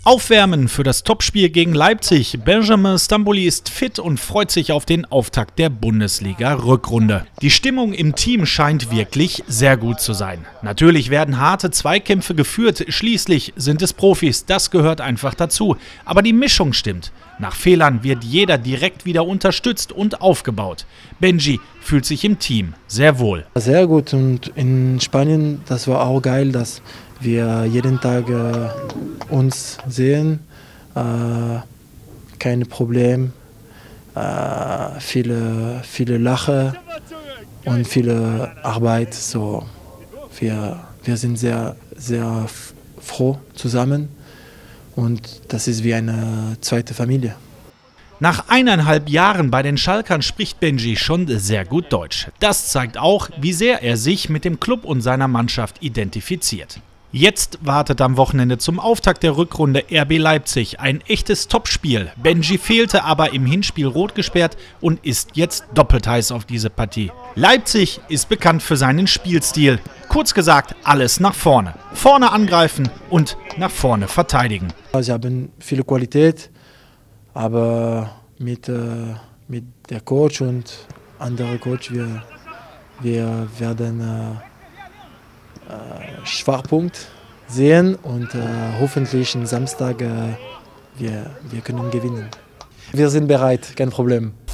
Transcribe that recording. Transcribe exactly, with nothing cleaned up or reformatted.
Aufwärmen für das Topspiel gegen Leipzig. Benjamin Stambouli ist fit und freut sich auf den Auftakt der Bundesliga-Rückrunde. Die Stimmung im Team scheint wirklich sehr gut zu sein. Natürlich werden harte Zweikämpfe geführt, schließlich sind es Profis, das gehört einfach dazu. Aber die Mischung stimmt. Nach Fehlern wird jeder direkt wieder unterstützt und aufgebaut. Benji fühlt sich im Team sehr wohl. Sehr gut, und in Spanien, das war auch geil, dass wir jeden Tag äh, uns sehen, äh, keine Probleme, äh, viele, viele Lachen und viele Arbeit. So, wir, wir sind sehr, sehr froh zusammen und das ist wie eine zweite Familie. Nach eineinhalb Jahren bei den Schalkern spricht Benji schon sehr gut Deutsch. Das zeigt auch, wie sehr er sich mit dem Club und seiner Mannschaft identifiziert. Jetzt wartet am Wochenende zum Auftakt der Rückrunde R B Leipzig. Ein echtes Topspiel. Benji fehlte aber im Hinspiel rot gesperrt und ist jetzt doppelt heiß auf diese Partie. Leipzig ist bekannt für seinen Spielstil. Kurz gesagt, alles nach vorne. Vorne angreifen und nach vorne verteidigen. Sie haben viele Qualität, aber mit, äh, mit der Coach und anderen Coach, wir, wir werden äh, äh, Schwachpunkt sehen und äh, hoffentlich am Samstag äh, wir, wir können gewinnen. Wir sind bereit, kein Problem.